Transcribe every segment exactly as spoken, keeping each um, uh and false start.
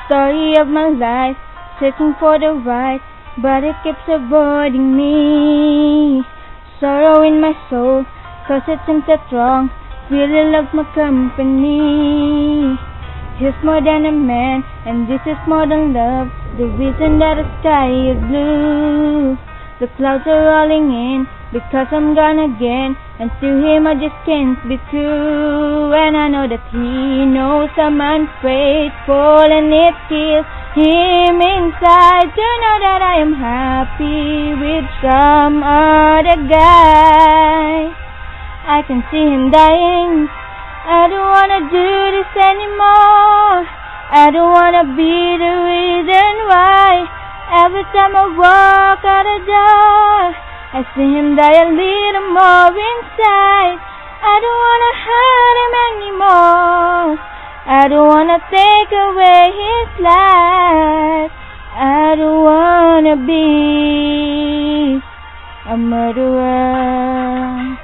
story of my life, searching for the right, but it keeps avoiding me. Sorrow in my soul, cause it seems that wrong, really loves my company. He's more than a man, and this is more than love, the reason that the sky is blue. The clouds are rolling in, because I'm gone again, and to him I just can't be true. And I know that he knows I'm unfaithful, and it kills him inside to know that I am happy with some other guy. I can see him dying, I don't wanna do this anymore. I don't wanna be the reason why every time I walk out the door I see him die a little more inside. I don't wanna hurt him anymore. I don't wanna take away his life. I don't wanna be a murderer.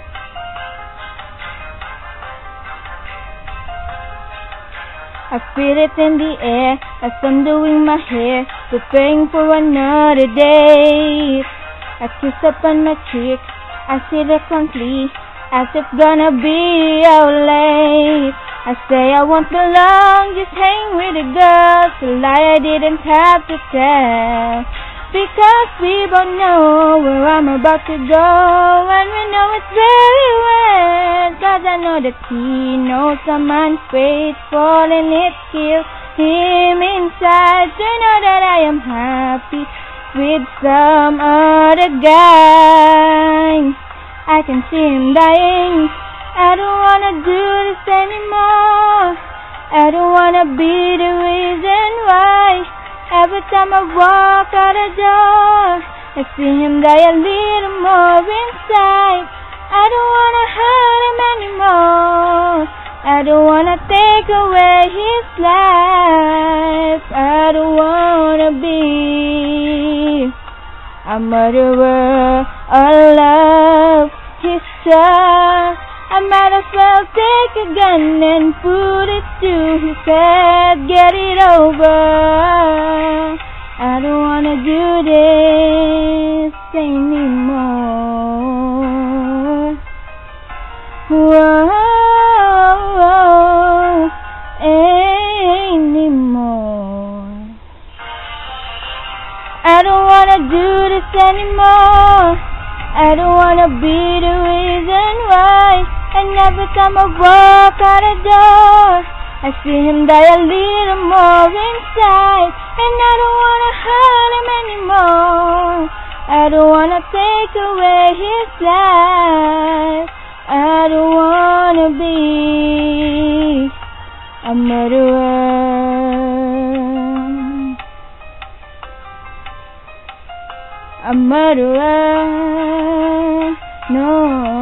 I feel it in the air as I'm doing my hair, preparing for another day. I kiss up on my cheek, I see the clumsy, as it's gonna be out late. I say I won't belong, just hang with the girls, a lie I didn't have to tell. Because we both know where I'm about to go, and we know it very well. Cause I know that he knows I'm unfaithful, and it kills him inside to know that I am happy with some other guy. I can see him dying, I don't wanna do this anymore. I don't wanna be the reason why every time I walk out the door I see him die a little more inside. I don't wanna hurt him anymore. I don't wanna take away his life. I don't wanna be a murderer or love his child. I might as well take a gun and put it to his head. Get it over. I don't wanna do this anymore. Whoa, anymore. I don't wanna do this anymore. I don't wanna be the reason why. And every time I walk out the door I see him die a little more inside. And I don't wanna hurt him anymore. I don't wanna take away his life. I don't wanna be a murderer. A murderer. No.